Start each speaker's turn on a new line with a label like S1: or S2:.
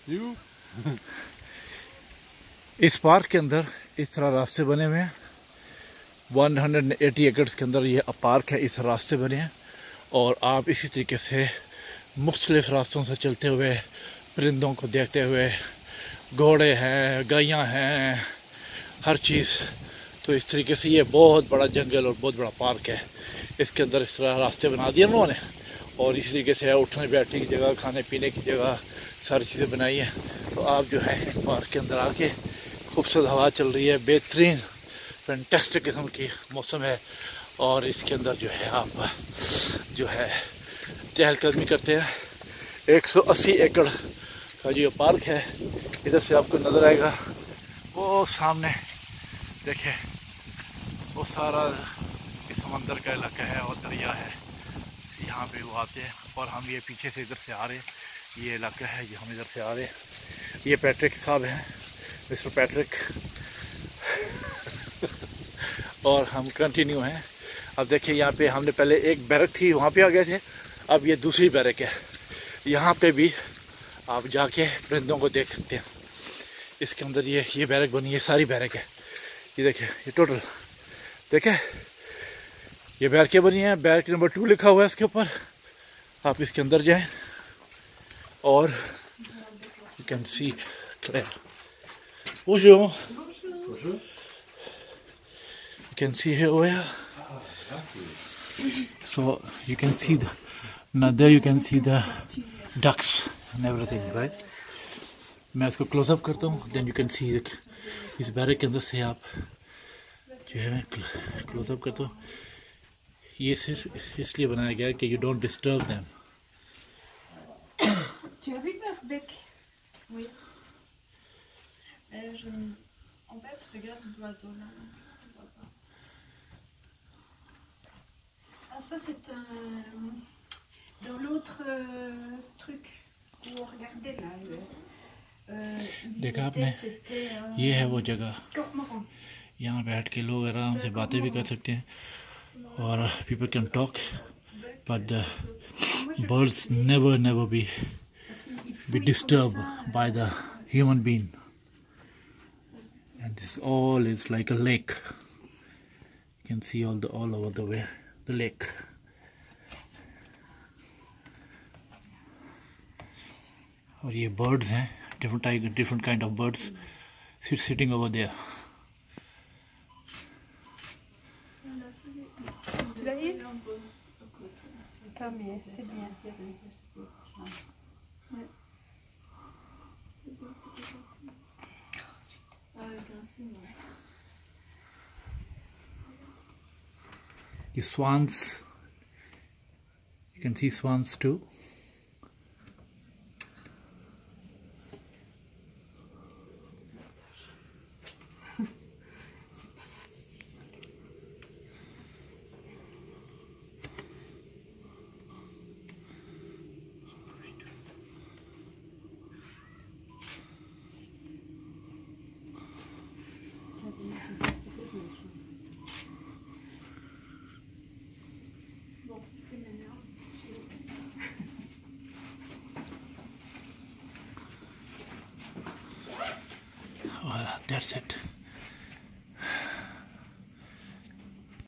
S1: इस पार्क के अंदर इस तरह रास्ते बने हुए हैं। 180 एकड़ के अंदर ये पार्क है, इस रास्ते बने हैं और आप इसी तरीके से मुख्तलिफ रास्तों से चलते हुए परिंदों को देखते हुए, घोड़े हैं, गायें हैं, हर चीज़। तो इस तरीके से ये बहुत बड़ा जंगल और बहुत बड़ा पार्क है। इसके अंदर इस तरह रास्ते बना दिए उन्होंने और इसी तरीके से उठने बैठने की जगह, खाने पीने की जगह, सारी चीज़ें बनाई हैं। तो आप जो है पार्क के अंदर आके, खूबसूरत हवा चल रही है, बेहतरीन फैंटास्टिक किस्म की मौसम है और इसके अंदर जो है आप जो है चहलकदमी करते हैं। 180 एकड़ का जो पार्क है, इधर से आपको नज़र आएगा वो सामने देखें, वो सारा समंदर का इलाका है और दरिया है। यहाँ पे वो आते हैं और हम ये पीछे से इधर से आ रहे हैं, ये इलाका है, ये हम इधर से आ रहे हैं। ये पैट्रिक साहब हैं, मिस्टर पैट्रिक और हम कंटिन्यू हैं। अब देखिए यहाँ पे हमने पहले एक बैरक थी, वहाँ पे आ गए थे, अब ये दूसरी बैरक है। यहाँ पे भी आप जाके परिंदों को देख सकते हैं। इसके अंदर ये बैरक बनी है, सारी बैरक है। ये देखिए, ये टोटल देखे, ये बैरकें बनी है। बैरक नंबर 2 लिखा हुआ है इसके ऊपर। आप इसके अंदर जाएं और you can see clear. Bonjour. Bonjour. You can see here where. So you can see now there you can see the ducks and everything, right? मैं इसको क्लोज अप करता हूँ, then you can see इस barrack के अंदर से आप जो है क्लोज अप करता हूँ। ये सिर्फ इसलिए बनाया गया है कि you don't disturb them.
S2: Tu as vu leur bec? Oui. En fait, regarde l'oiseau là. Ah, ça c'est dans l'autre truc où on regardait là.
S1: देखा आपने, ये है वो जगह, यहाँ बैठ के लोग आराम से बातें भी कर सकते हैं और people can talk, but the birds never be disturbed by the human being. And this all is like a lake. You can see all over the way the lake. और ये birds हैं, different kind of birds sitting over there.
S2: Tu l'as eu? Tant mieux, c'est bien.
S1: The swans, you can see swans too. Well, that's it.